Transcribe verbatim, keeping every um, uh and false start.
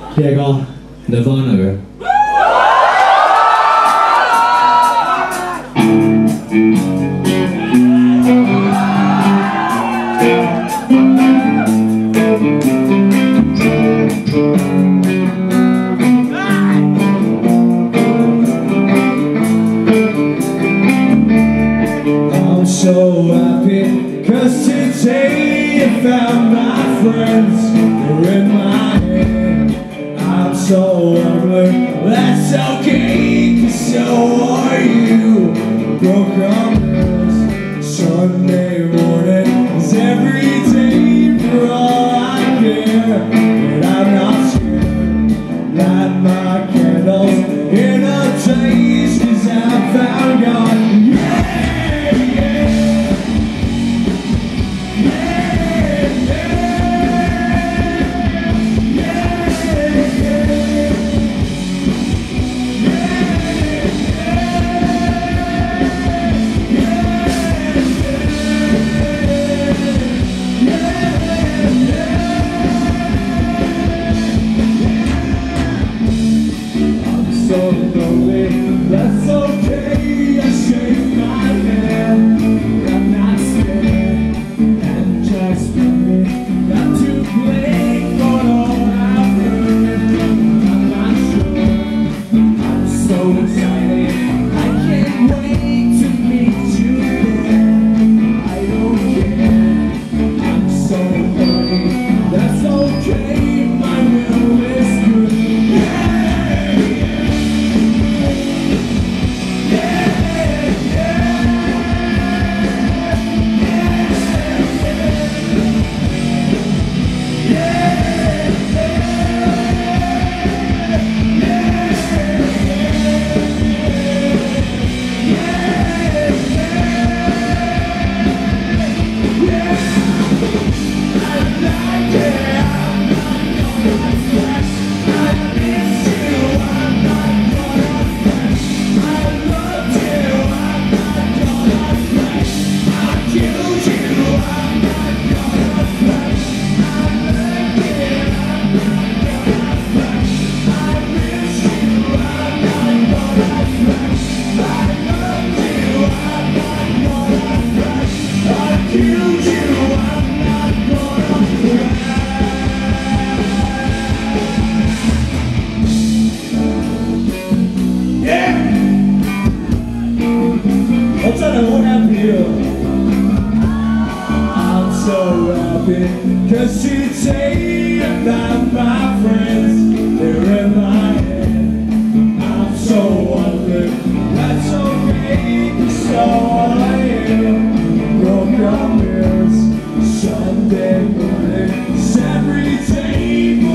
呢隻歌 Nirvana 嘅。I'm so happy 'cause today I found my friends. They're in my head. I'm so ugly, that's okay, 'cause so are you. Broke promise, Sunday morning is every day for all I care. And I'm not scared, light my candles in a daze, 'cause I found God. Yeah, yeah, yeah, yeah, yeah, yeah. So lonely, that's okay, I shake my head. I'm not scared, and just for me, not to blame for all I've heard. I'm not sure, I'm so excited, I can't wait to meet you there. I don't care, I'm so horny, that's okay, my will is good. Yeah! I'm so happy 'cause today I found my friends. They're in my head. I'm so wondering, that's okay, 'cause so I am. Broke your mirrors, Sunday morning, it's every day.